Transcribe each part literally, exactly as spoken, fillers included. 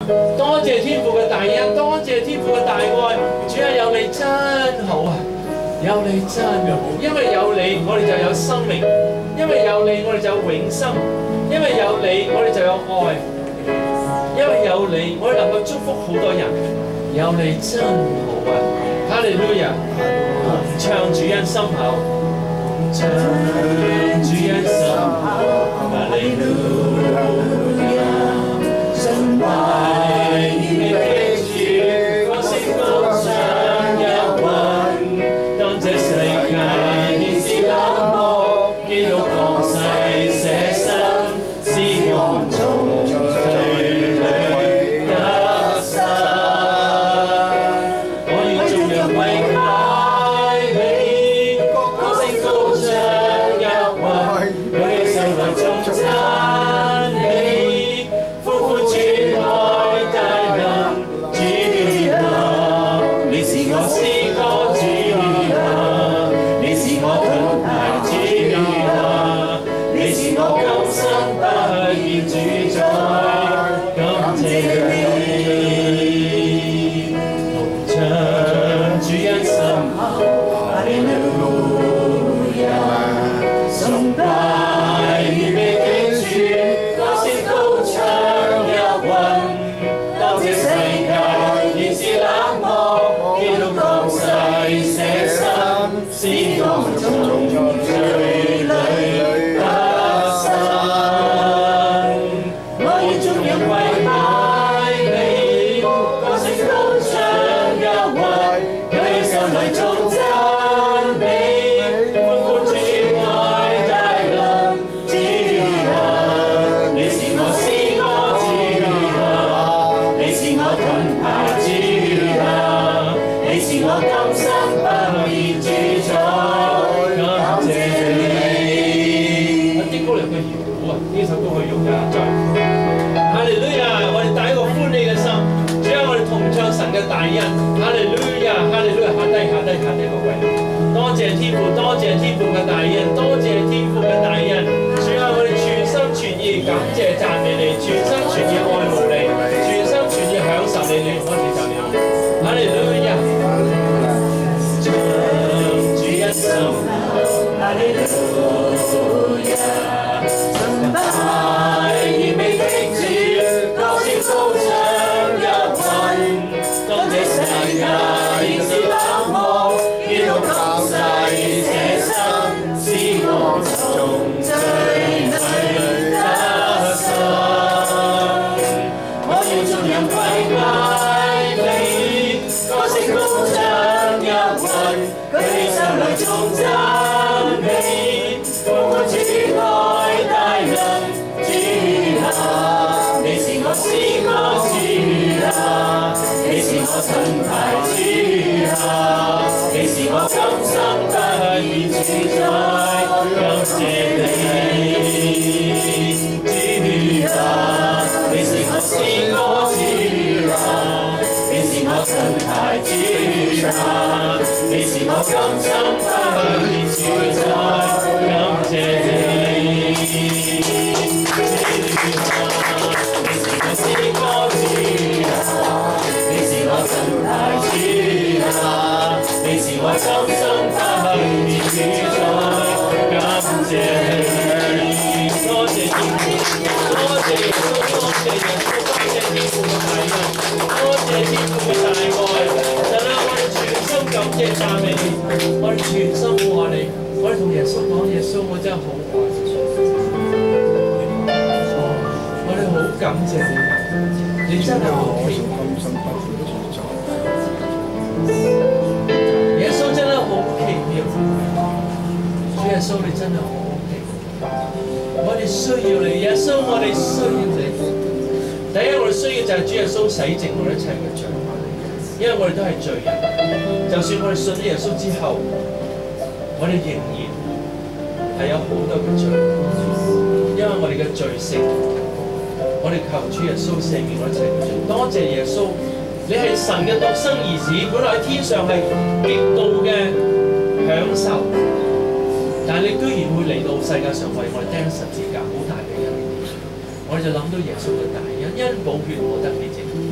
多謝天父嘅大恩，多謝天父嘅大愛。主啊，有你真好啊！有你真好，因為有你，我哋就有生命；因為有你，我哋就有永生；因為有你，我哋就有愛；因為有你，我哋能夠祝福好多人。有你真好啊！哈利路亞！唱主恩心口，唱主恩心口，哈利路亞！崇拜你的主，歌聲高唱一韻，當這世界已是冷漠，基督降世捨身，使我從罪裏得生。我要頌揚為大你，歌聲高唱一韻，舉起手來頌讚你，呼呼主愛大能，主啊，你是我詩歌主啊，你是我盾牌主啊，你是我今生不變主宰，感謝你，同唱主恩心口，哈利路亞，崇拜預備的主，歌聲高唱一韻，當這世界已是冷漠，基督降世捨身，使我從罪裏得生。我要頌揚為大你，歌聲高唱一韻，舉起手來頌讚你，歡呼主愛大能，主啊，你是我詩歌主啊，你是我盾牌主啊，你是我今生不變主宰，感謝你。啲歌嚟嘅搖鼓啊，呢首歌可以用㗎，再。哈利路亞！我哋帶一個歡喜嘅心，主啊，我哋同唱神嘅大恩。哈利路亞！哈利路亞！下低下低下低個位，多謝天父，多謝天父嘅大恩，多謝天父嘅大恩。主啊，我哋全心全意感謝讚美你，全心全意愛慕你，全心全意享受你，你我哋就你。哈利路亞！唱主恩心口，哈利路亞，崇拜完美的主，歌聲高唱一韻，當這世界已是冷漠，基督降世捨身，使我從罪裏得生。我要頌揚為大你，歌聲高唱一韻，舉起手來頌讚你，歡呼主愛大能，主啊，你是我詩歌主啊，你是我盾牌主啊，你是我今生不變主宰，感謝你，主啊，你是我詩歌主啊，你是我盾牌主啊，你是我今生不變主宰，感謝你，主啊，你是我詩歌主啊，你是我盾牌主啊，你是我今生不變主宰，感謝你，多謝天父，多謝耶穌，多謝耶穌，多謝天父嘅大恩，多謝天父嘅大愛，神啊，我哋全心感謝讚美你，我哋全心愛你，我哋同耶穌講，耶穌我真係好愛你，我哋好感謝你，你真係好奇妙，耶穌真係好奇妙，主耶穌你真係好奇妙，我哋需要你，耶穌我哋需要你。第一，我哋需要就係主耶穌洗淨我哋一切嘅罪，因為我哋都係罪人。就算我哋信咗耶穌之後，我哋仍然係有好多嘅罪，因為我哋嘅罪性，我哋求主耶穌赦免我哋一切嘅罪。多謝耶穌，你係神嘅獨生兒子，本來喺天上係極度嘅享受，但係你居然會嚟到世界上為我哋釘十字架，好大嘅恩典。我哋就諗到耶穌嘅大恩，因寶血我得潔淨。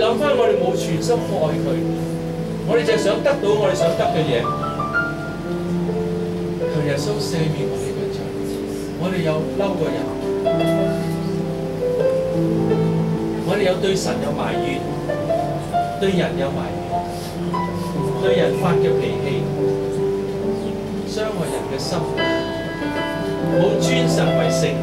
諗翻我哋冇全心愛佢，我哋就係想得到我哋想得嘅嘢。求耶穌赦免我哋嘅罪，我哋有嬲過人，我哋有對神有埋怨，對人有埋怨，對人發嘅脾氣，傷害人嘅心，冇尊神為聖。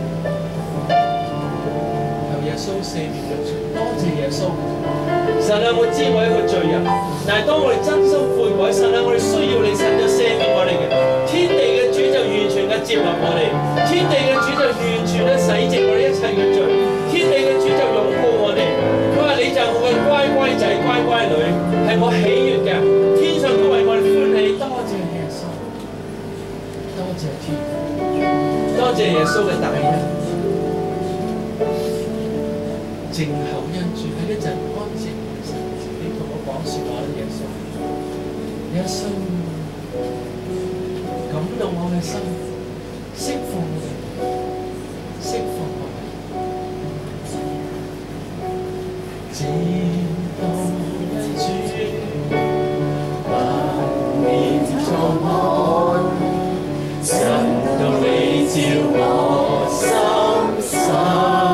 耶穌赦免嘅罪，多謝耶穌。神啊，我知我係一個罪人，但係當我哋真心悔改，神啊，我哋需要你，神就赦免我哋嘅。天地嘅主就完全嘅接納我哋，天地嘅主就完全嘅洗淨我哋一切嘅罪，天地嘅主就擁抱我哋。佢話你就係我嘅乖乖仔、乖乖女，係我喜悅嘅，天上都為我哋歡喜。多謝耶穌，多謝天，多謝耶穌嘅大恩。靜候恩主喺一陣安靜嘅時候，你同我講説話啦，耶穌，耶穌感動我嘅心，釋放我哋，釋放我哋，靜候恩主，萬年長看，神到你照我心深。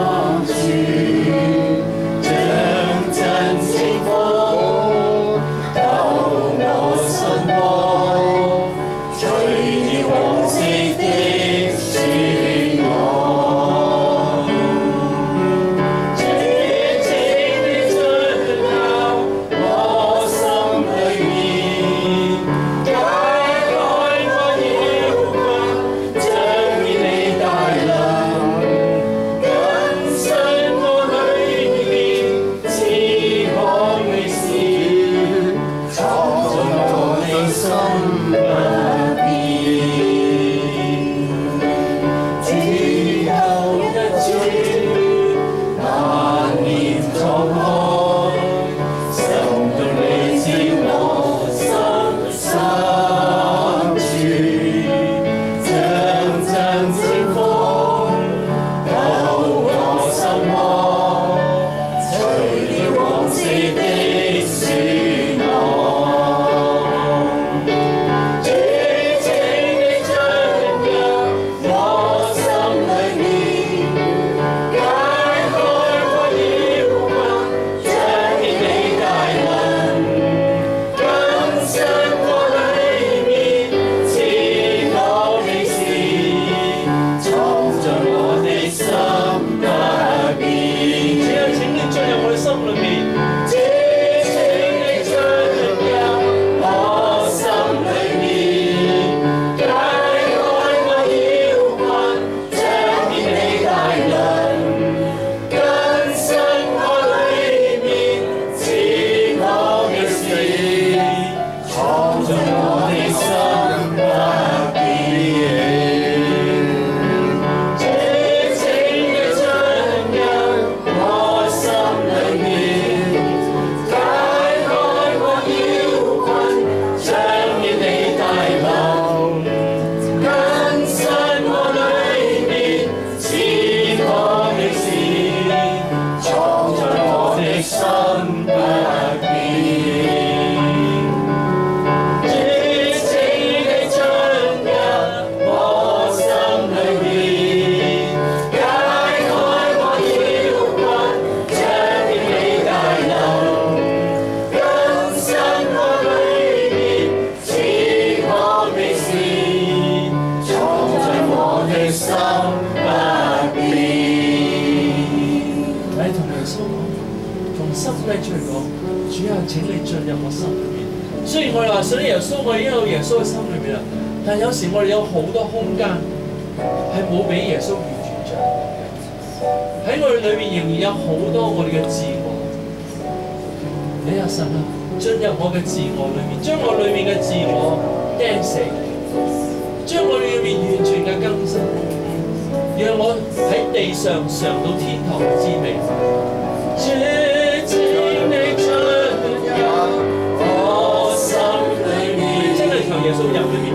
但有時我哋有好多空間係冇俾耶穌完全掌握嘅，喺我哋裏面仍然有好多我哋嘅自我。你阿神啊，進入我嘅自我裏面，將我裏面嘅自我釘死，將我裏面完全嘅更新，讓我喺地上嘗到天堂嘅滋味。主，請你進入我心裏面，真係求耶穌入裏面。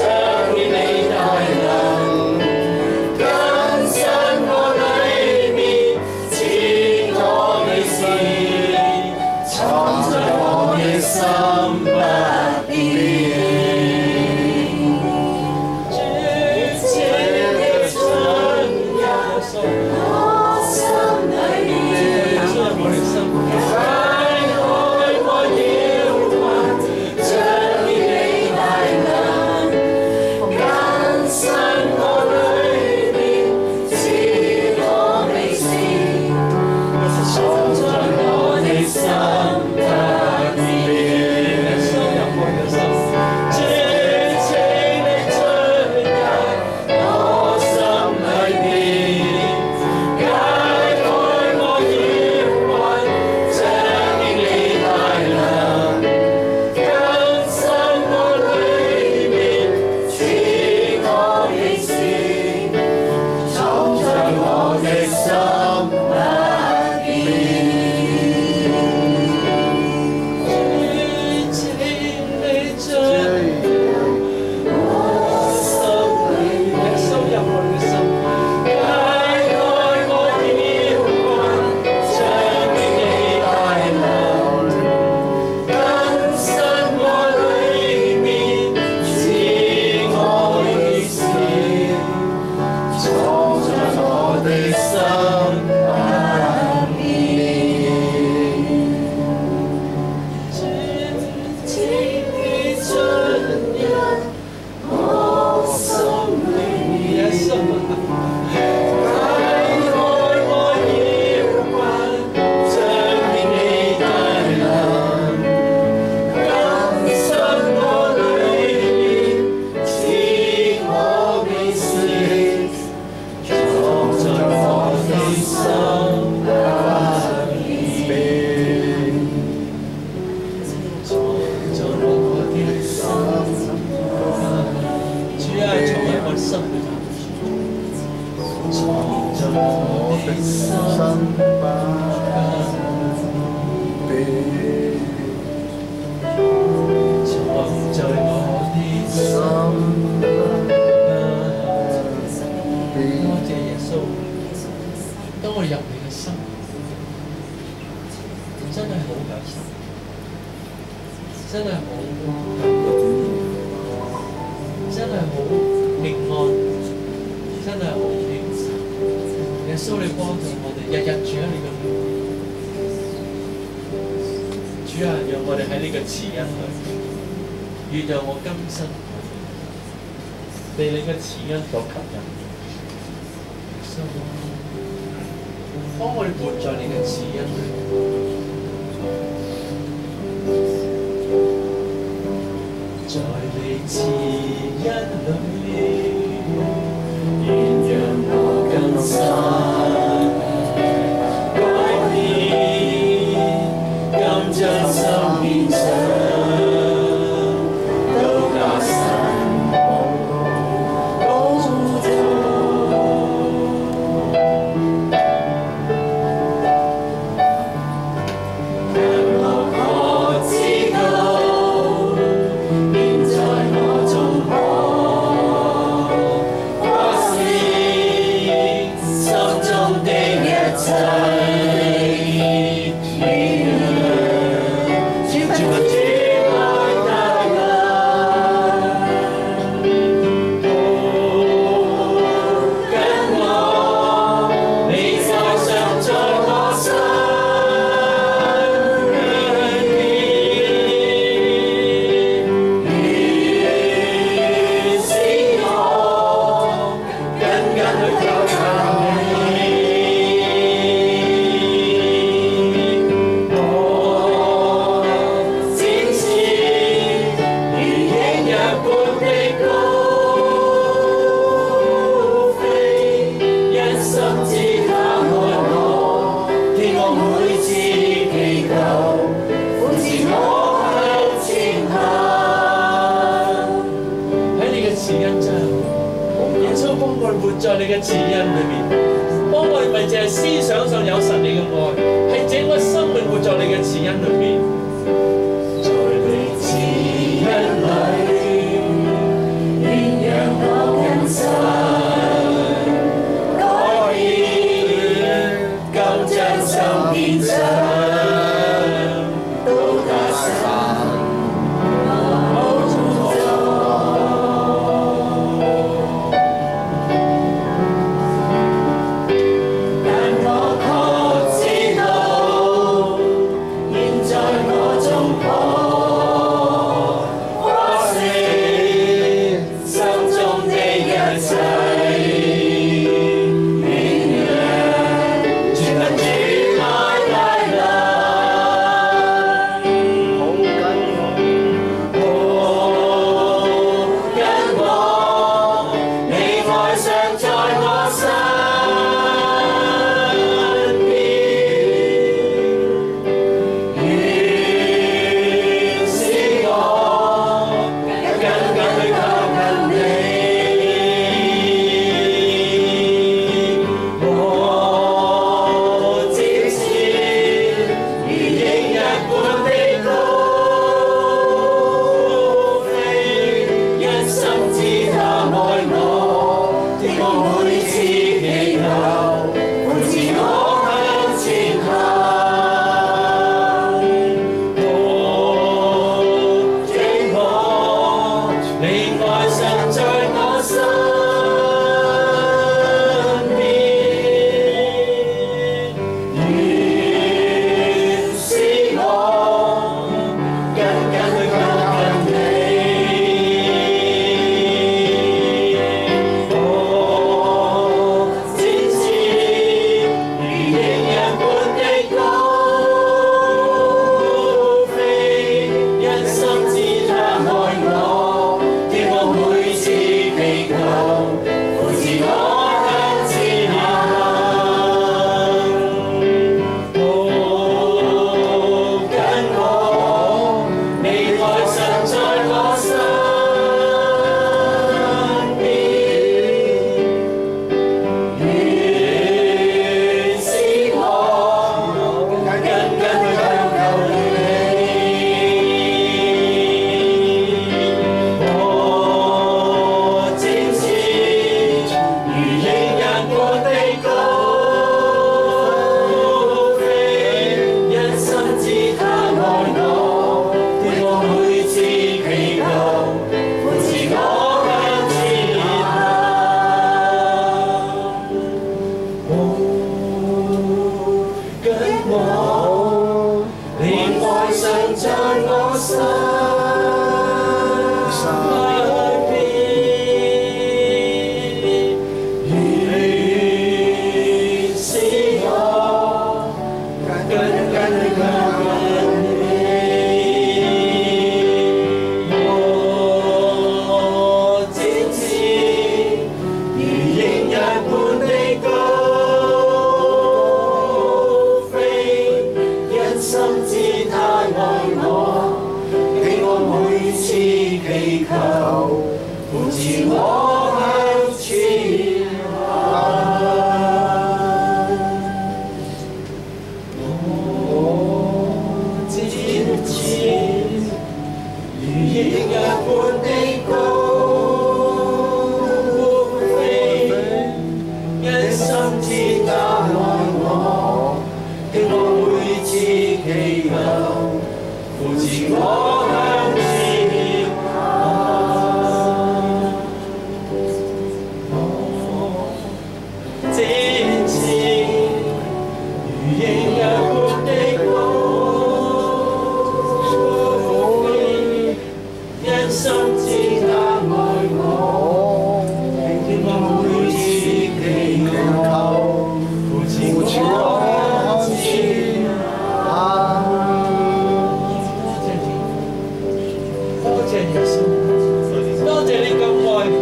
我裏面。 真係好真係好平安，真係好平靜。耶穌你幫助我哋，日日住喺你嘅裏面。主啊，讓我哋喺呢個慈恩裏，越讓我今生被你嘅慈恩所吸引。耶穌，幫我哋活在你嘅慈恩裏。在你慈恩裏，願讓我更深改變，今將心獻上，到那神寶座，讓我可知道。在你嘅慈恩裏面，幫我哋咪淨係思想上有神你嘅愛，係整個生命活在你嘅慈恩裏面。在你慈恩裏，願讓我更深改變，今將心獻上，到達神。 全民主愛大能。 我，你愛常在我心裏邊，願使我緊緊靠近你。我展翅如鷹一般的高飛，因心知他愛我，俾我每次祈求，扶持我向前行。我展翅如鷹一般的高飛，因心知他愛我，經我每次祈求，扶持我向前行。我展翅如鷹一般的高飛，因心知他愛我，經我每次祈求，扶持我向前行。多謝耶穌，多謝你咁愛我，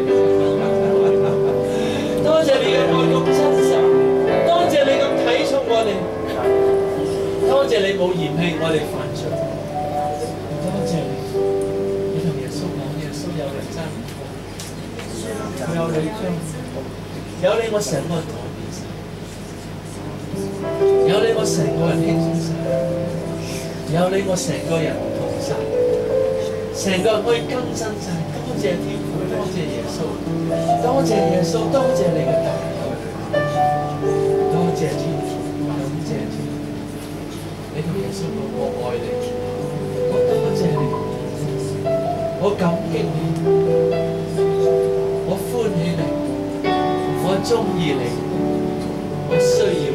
多謝你嘅愛咁真實，多謝你咁睇重我哋，多謝你冇嫌棄我哋犯罪，多謝你，你同耶穌講，耶穌有你真唔錯，有你將有你我成個人改變晒，有你我成個人輕鬆晒，有你我成個人唔同晒。成個人可以更新晒，多謝天父，多謝耶穌，多謝耶穌，多謝你嘅大愛，多謝天父，感謝天父。你同耶穌講，我愛你，我多謝你，我感激你，我歡喜你，我中意你，我需要